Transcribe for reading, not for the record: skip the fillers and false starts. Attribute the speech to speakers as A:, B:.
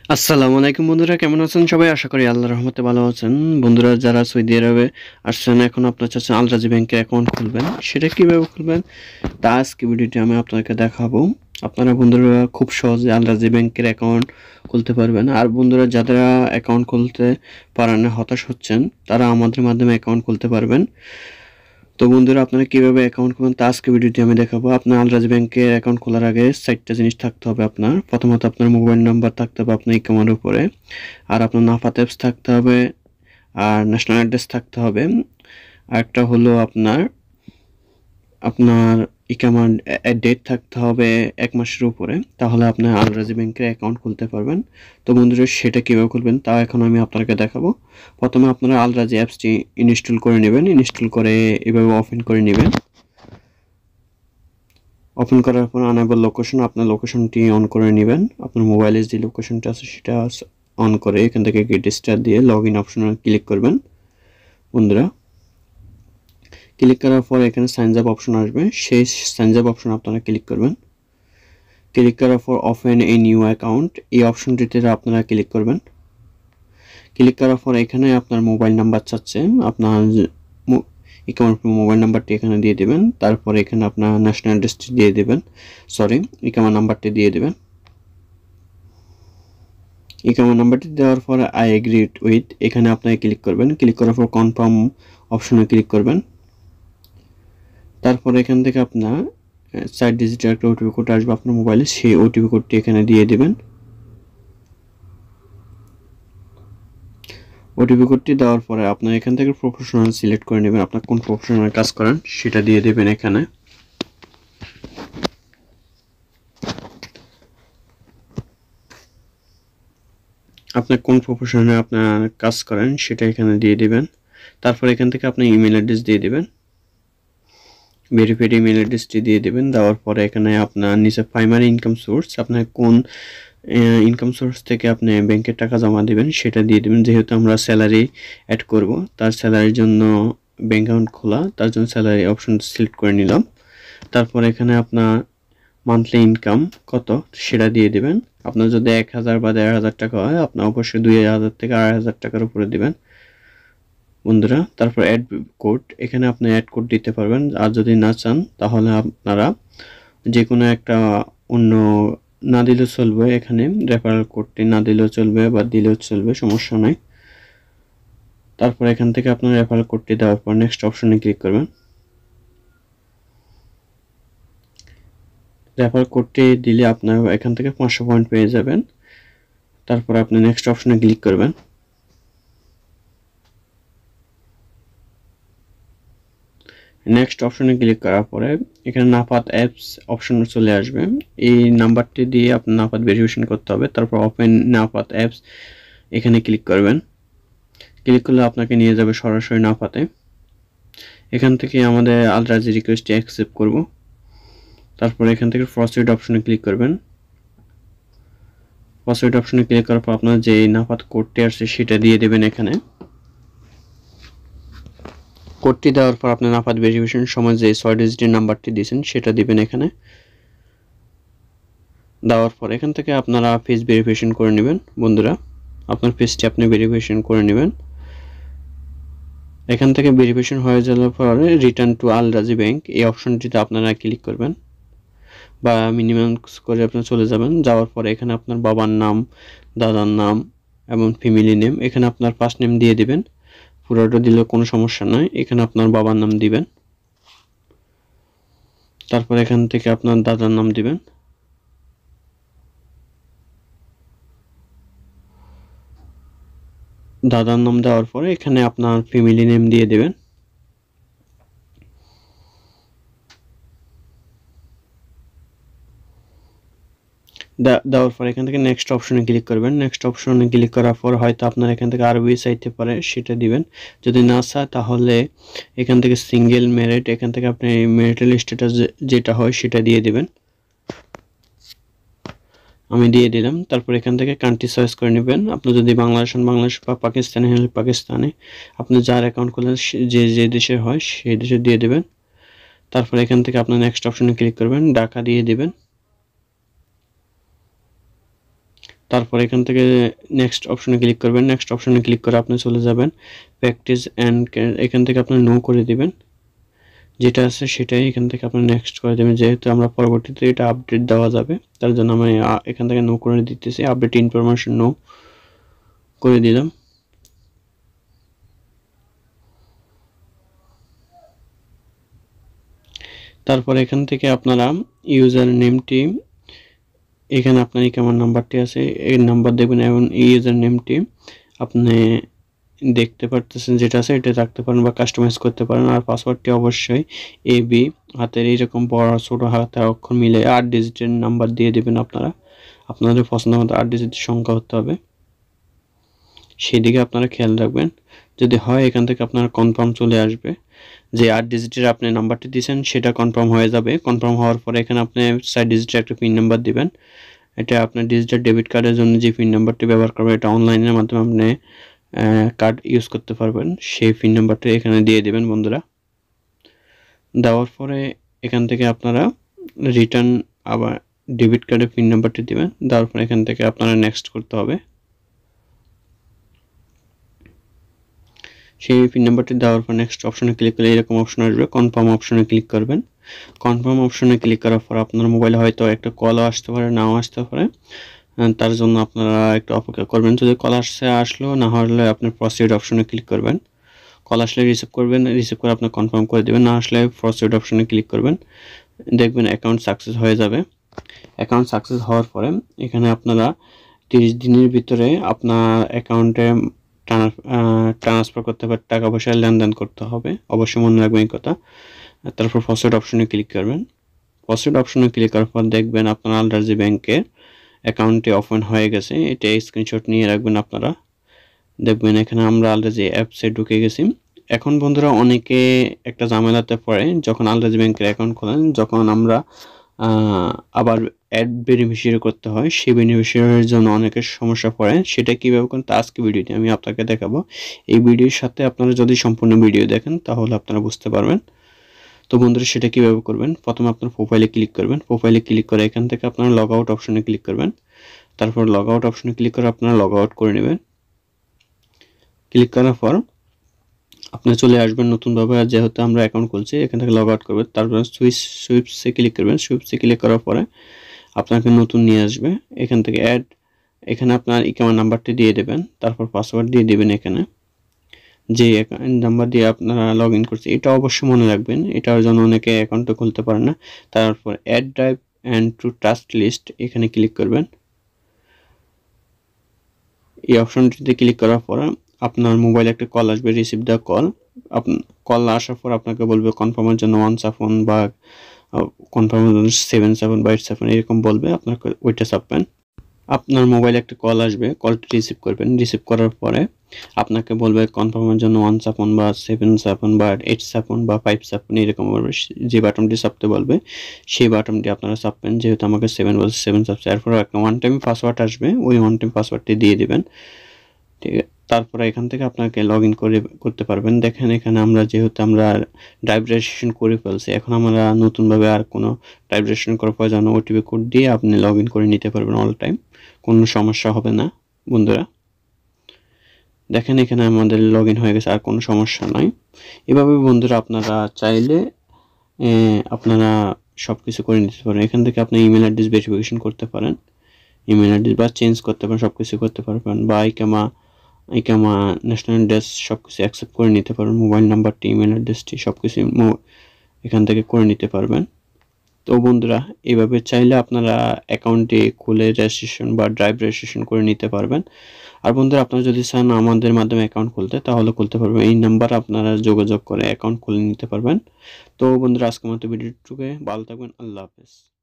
A: আসসালামু আলাইকুম বন্ধুরা, কেমন আছেন সবাই? আশা করি আল্লাহর রহমতে ভালো আছেন। বন্ধুরা, যারা সৌদি আরবে আসছেন, এখন আপনারা চাচ্ছেন আল রাজি ব্যাংকে অ্যাকাউন্ট খুলবেন, সেটা কিভাবে খুলবেন তা আজকে ভিডিওতে আমি আপনাদেরকে দেখাবো। আপনারা বন্ধুরা খুব সহজে আল রাজি ব্যাংকের অ্যাকাউন্ট খুলতে পারবেন। আর বন্ধুরা, যারা অ্যাকাউন্ট খুলতে পারেন না, হতাশ হচ্ছেন, তারা আমাদের মাধ্যমে অ্যাকাউন্ট খুলতে পারবেন। তো বন্ধুরা, আপনারা কিভাবে অ্যাকাউন্ট খুলবেন তা আজকে ভিডিওতে আমি দেখাবো। আপনার আল রাজি ব্যাংকের অ্যাকাউন্ট খোলার আগে 4টা জিনিস থাকতে হবে আপনার। প্রথমত আপনার মোবাইল নাম্বার থাকতে হবে আপনার ইকামার উপরে, আর আপনার নাফাত অ্যাপস থাকতে হবে, আর ন্যাশনাল অ্যাড্রেস থাকতে হবে। আরেকটা হলো আপনার আপনার ইকামার ডেট থাকতে হবে 1 মাসের উপরে, তাহলে আপনার আল রাজি ব্যাংকের অ্যাকাউন্ট খুলতে পারবেন। তো বন্ধুরা, সেটা কীভাবে খুলবেন তাও এখন আমি আপনাকে দেখাবো। প্রথমে আপনারা আল রাজি অ্যাপসটি ইনস্টল করে নেবেন। ইনস্টল করে এভাবে ওপেন করে নেবেন। ওপেন করার পর আনাবল লোকেশন, আপনার লোকেশনটি অন করে নেবেন। আপনার মোবাইলে যে লোকেশনটা আছে সেটা অন করে এখান থেকে গেট স্টার দিয়ে লগ ইন অপশনে ক্লিক করবেন। বন্ধুরা, ক্লিক করার পর এখানে সাইন আপ অপশন আসবে, সেই সাইন আপ অপশন আপনারা ক্লিক করবেন। ক্লিক করার পর ওপেন এ নিউ অ্যাকাউন্ট, এই অপশনটিতে আপনারা ক্লিক করবেন। ক্লিক করার পর এখানে আপনার মোবাইল নাম্বার চাচ্ছে, আপনার ইকামার মোবাইল নাম্বারটি এখানে দিয়ে দেবেন। তারপর এখানে আপনার ন্যাশনাল অ্যাড্রেসটি দিয়ে দেবেন, ইকামার নাম্বারটি দিয়ে দেবেন। ইকামার নাম্বারটি দেওয়ার পর আই এগ্রি উইথ এখানে আপনাকে ক্লিক করবেন। ক্লিক করার পর কনফার্ম অপশনে ক্লিক করবেন। তারপর এখান থেকে আপনার 4 ডিজিটের একটা ওটিপি কোড আসবে আপনার মোবাইলে, সেই ওটিপি কোডটি এখানে দিয়ে দেবেন। ওটিপি কোডটি দেওয়ার পরে আপনার এখান থেকে প্রফেশনাল সিলেক্ট করে নেবেন, আপনার কোন প্রফেশনাল কাজ করেন সেটা দিয়ে দেবেন এখানে। আপনার কোন প্রফেশনে আপনার কাজ করেন সেটা এখানে দিয়ে দিবেন। তারপর এখান থেকে আপনি ইমেল অ্যাড্রেস দিয়ে দিবেন, ভেরিফাইড ইমেল অ্যাড্রেসটি দিয়ে দেবেন। দেওয়ার পরে এখানে আপনার নিচে প্রাইমারি ইনকাম সোর্স, আপনার কোন ইনকাম সোর্স থেকে আপনি ব্যাংকের টাকা জমা দেবেন সেটা দিয়ে দেবেন। যেহেতু আমরা স্যালারি অ্যাড করব, তার স্যালারির জন্য ব্যাংক অ্যাকাউন্ট খোলা, তার জন্য স্যালারি অপশন সিলেক্ট করে নিলাম। তারপর এখানে আপনার মান্থলি ইনকাম কত সেটা দিয়ে দেবেন। আপনার যদি 1000 বা 1500 টাকা হয়, আপনার অবশ্যই 2000 থেকে 2500 টাকার উপরে দিবেন বন্ধুরা। তারপর অ্যাড কোড, এখানে আপনি অ্যাড কোড দিতে পারবেন। আর যদি না চান তাহলে আপনারা যে কোনো একটা অন্য না দিলেও চলবে, এখানে রেফারেল কোডটি না দিলেও চলবে বা দিলেও চলবে, সমস্যা নাই। তারপর এখান থেকে আপনার রেফারেল কোডটি দেওয়ার পর নেক্সট অপশনে ক্লিক করবেন। রেফার কোডটি দিলে আপনার এখান থেকে 500 পয়েন্ট পেয়ে যাবেন। তারপর আপনি নেক্সট অপশনে ক্লিক করবেন। নেক্সট অপশনে ক্লিক করার পরে এখানে নাফাত অ্যাপস অপশন চলে আসবে, এই নাম্বারটি দিয়ে আপনি নাফাত ভেরিফিকেশন করতে হবে। তারপর ওপেন নাফাত অ্যাপস এখানে ক্লিক করবেন। ক্লিক করলে আপনাকে নিয়ে যাবে সরাসরি নাফাতে। এখান থেকে আমাদের আল রাজি রিকোয়েস্টটি অ্যাকসেপ্ট করব। তারপর এখান থেকে প্রসিড অপশনে ক্লিক করবেন। প্রসিড অপশনে ক্লিক করার পর আপনার যে নাফাত কোডটি আসছে সেটা দিয়ে দেবেন এখানে। কোডটি দেওয়ার পর আপনি নাফাত ভেরিফিকেশন সময় যে 6 ডিজিটের নাম্বারটি দিয়েছেন সেটা দিবেন এখানে। দেওয়ার পর এখান থেকে আপনারা ফেস ভেরিফিকেশন করে নেবেন বন্ধুরা, আপনার ফেসটি আপনি ভেরিফিকেশন করে নেবেন। এখান থেকে ভেরিফিকেশন হয়ে যাওয়ার পরে রিটার্ন টু আল রাজি ব্যাংক এই অপশনটিতে আপনারা ক্লিক করবেন, বা মিনিমাম করে আপনি চলে যাবেন। যাওয়ার পরে এখানে আপনার বাবার নাম, দাদার নাম এবং ফ্যামিলি নেম, এখানে আপনার ফার্স্ট নেম দিয়ে দিবেন। পুরোটা দিলেও কোনো সমস্যা নয়, এখানে আপনার বাবার নাম দিবেন। তারপর এখান থেকে আপনার দাদার নাম দিবেন। দাদার নাম দেওয়ার পরে এখানে আপনার ফ্যামিলি নেম দিয়ে দেবেন। দেওয়ার পর এখান থেকে নেক্সট অপশনে ক্লিক করবেন। নেক্সট অপশনে ক্লিক করার পর হয়তো আপনার এখান থেকে আরবি চাইতে পারে, সেটা দিবেন। যদি না চায় তাহলে এখান থেকে সিঙ্গেল মেরিট, এখান থেকে আপনি মেরিটাল স্ট্যাটাস যেটা হয় সেটা দিয়ে দিবেন। আমি দিয়ে দিলাম। তারপর এখান থেকে কান্ট্রি চয়েস করে নেবেন। আপনি যদি বাংলাদেশ হন বাংলাদেশ, বা পাকিস্তানি হলে পাকিস্তানে, আপনি যার অ্যাকাউন্ট খুলেন যে যে দেশে হয় সেই দেশে দিয়ে দেবেন। তারপর এখান থেকে আপনার নেক্সট অপশনে ক্লিক করবেন, ঢাকা দিয়ে দিবেন। তারপর এখান থেকে নেক্সট অপশনে ক্লিক করবেন। নেক্সট অপশনে ক্লিক করে আপনি চলে যাবেন প্র্যাকটিস অ্যান্ড, এখান থেকে আপনি নো করে দিবেন, যেটা আছে সেটাই এখান থেকে আপনি নেক্সট করে দেবেন। যেহেতু আমরা পরবর্তীতে এটা আপডেট দেওয়া যাবে, তার জন্য আমি এখান থেকে নো করে দিতেছি। আপডেট ইনফরমেশন নো করে দিলাম। তারপর এখান থেকে আপনারা ইউজার নেমটি, এখানে আপনার কেমন নাম্বারটি আছে এই নাম্বার দেবেন এবং ইউজার নেমটি আপনি দেখতে পারতেছেন যেটা আছে এটা রাখতে পারেন বা কাস্টমাইজ করতে পারেন। আর পাসওয়ার্ডটি অবশ্যই এবি হাতের এইরকম বড় ছোট হাতের অক্ষর মিলে 8 ডিজিটের নাম্বার দিয়ে দেবেন। আপনারা আপনাদের পছন্দ মতো 8 ডিজিটের সংখ্যা হতে হবে, সেদিকে আপনারা খেয়াল রাখবেন। যদি হয় এখান থেকে আপনার কনফার্ম চলে আসবে যে 8 ডিজিটের আপনি নাম্বারটি দিয়েছেন সেটা কনফার্ম হয়ে যাবে। কনফার্ম হওয়ার পরে এখানে আপনি 4 ডিজিটের একটা পিন নাম্বার দিবেন। এটা আপনার ডিজিটাল ডেবিট কার্ডের জন্য যে পিন নাম্বারটি ব্যবহার করবেন এটা অনলাইনের মাধ্যমে আপনি কার্ড ইউজ করতে পারবেন, সেই পিন নাম্বারটি এখানে দিয়ে দেবেন বন্ধুরা। দেওয়ার পরে এখান থেকে আপনারা রিটার্ন আবার ডেবিট কার্ডের পিন নাম্বারটি দিবেন। দেওয়ার পরে এখান থেকে আপনারা নেক্সট করতে হবে। সেই পিন নাম্বারটি দেওয়ার পর নেক্সট অপশনে ক্লিক করলে এরকম অপশন আসবে, কনফার্ম অপশনে ক্লিক করবেন। কনফার্ম অপশনে ক্লিক করার পর আপনার মোবাইলে হয়তো একটা কলও আসতে পারে, নাও আসতে পারে, তার জন্য আপনারা একটু অপেক্ষা করবেন। যদি কল আসলো না হলে আপনি প্রসিড অপশনে ক্লিক করবেন। কল আসলে রিসিভ করবেন, রিসিভ করে আপনি কনফার্ম করে দেবেন। না আসলে প্রসিড অপশনে ক্লিক করবেন, দেখবেন অ্যাকাউন্ট সাকসেস হয়ে যাবে। অ্যাকাউন্ট সাকসেস হওয়ার পরে এখানে আপনারা 30 দিনের ভিতরে আপনার অ্যাকাউন্টে ট্রান্সফার করতে হবে, টাকা পয়সা লেনদেন করতে হবে, অবশ্যই মনে রাখবেন এই কথা। তারপর প্রসিড অপশনে ক্লিক করবেন। প্রসিড অপশনে ক্লিক করার পর দেখবেন আপনার আলরাজি ব্যাংকের অ্যাকাউন্টটি ওপেন হয়ে গেছে। এটা স্ক্রিনশট নিয়ে রাখবেন আপনারা। দেখবেন এখানে আমরা আলরাজি অ্যাপসে ঢুকে গেছি। এখন বন্ধুরা অনেকে একটা ঝামেলাতে পড়ে যখন আলরাজি ব্যাংকের অ্যাকাউন্ট খোলেন, যখন আমরা আবার অ্যাড বেনিফিশিয়ারি করতে হয়, সেই বেনিফিশিয়ারির জন্য অনেকের সমস্যা পড়ে। সেটা কীভাবে করেন তা আজকে ভিডিওতে আমি আপনাকে দেখাবো। এই ভিডিওর সাথে আপনারা যদি সম্পূর্ণ ভিডিও দেখেন তাহলে আপনারা বুঝতে পারবেন। তো বন্ধুরা সেটা কীভাবে করবেন, প্রথমে আপনার প্রোফাইলে ক্লিক করবেন। প্রোফাইলে ক্লিক করে এখান থেকে আপনারা লগ আউট অপশনে ক্লিক করবেন। তারপর লগ আউট অপশনে ক্লিক করে আপনারা লগ আউট করে নেবেন। ক্লিক করার পর আপনি চলে আসবেন নতুনভাবে, আর যেহেতু আমরা অ্যাকাউন্ট খুলছি এখান থেকে লগ আউট করবেন। তারপর সুইপসে ক্লিক করবেন। সুইপসে ক্লিক করার পরে আপনাকে নতুন নিয়ে আসবে। এখান থেকে অ্যাড, এখানে আপনার ইকামা নাম্বারটি দিয়ে দেবেন, তারপর পাসওয়ার্ড দিয়ে দেবেন। এখানে যে নাম্বার দিয়ে আপনারা লগ ইন করছে এটা অবশ্যই মনে রাখবেন, এটার জন্য অনেকে অ্যাকাউন্টটা খুলতে পারে না। তারপর add drive and to trust list এখানে ক্লিক করবেন। এই অপশনটিতে ক্লিক করার পর আপনার মোবাইলে একটা কল আসবে, রিসিভ দ্য কল। কল আসার পর আপনাকে বলবে কনফার্মের জন্য 1 বা কনফার্মের জন্য 7 বা 8 এরকম বলবে, আপনাকে ওইটা চাপবেন। আপনার মোবাইলে একটা কল আসবে, কলটি রিসিভ করবেন। রিসিভ করার পরে আপনাকে বলবে কনফার্মের জন্য 1 বা 7 বা 8 বা 5 এরকম বলবে। যে বাটনটি চাপতে বলবে সেই বাটনটি আপনারা চাপবেন। যেহেতু আমাকে 7 বলছে 7 চাপছে। এরপর একটা ওয়ান টাইম পাসওয়ার্ড আসবে, ওই ওয়ান টাইম পাসওয়ার্ডটি দিয়ে দিবেন। ঠিক আছে, তারপরে এখান থেকে আপনাকে লগ ইন করতে পারবেন। দেখেন এখানে আমরা যেহেতু আমরা ড্রাইভ রেজিস্ট্রেশন করে ফেলছি, এখন আমরা নতুনভাবে আর কোনো ড্রাইভ রেজিস্ট্রেশন করার প্রয়োজন না। ওটিপি কোড দিয়ে আপনি লগ ইন করে নিতে পারবেন অল টাইম, কোনো সমস্যা হবে না বন্ধুরা। দেখেন এখানে আমাদের লগ ইন হয়ে গেছে, আর কোনো সমস্যা নাই। এভাবে বন্ধুরা আপনারা চাইলে আপনারা সব কিছু করে নিতে পারেন। এখান থেকে আপনি ইমেল অ্যাড্রেস ভেরিফিকেশন করতে পারেন, ইমেল অ্যাড্রেস বা চেঞ্জ করতে পারেন, সব কিছু করতে পারবেন। বা ইকামা ন্যাশনাল অ্যাড্রেস সব কিছু অ্যাকসেপ্ট করে নিতে পারবেন। মোবাইল নাম্বারটি, ইমেল অ্যাড্রেসটি সব কিছু এখান থেকে করে নিতে পারবেন। তো বন্ধুরা এইভাবে চাইলে আপনারা অ্যাকাউন্টটি খুলে রেজিস্ট্রেশন বা ড্রাইভ রেজিস্ট্রেশন করে নিতে পারবেন। আর বন্ধুরা আপনারা যদি চান আমাদের মাধ্যমে অ্যাকাউন্ট খুলতে তাহলে খুলতে পারবেন, এই নাম্বার আপনারা যোগাযোগ করে অ্যাকাউন্ট খুলে নিতে পারবেন। তো বন্ধুরা আজকের মতো ভিডিওটুকু, ভালো থাকবেন, আল্লাহ হাফেজ।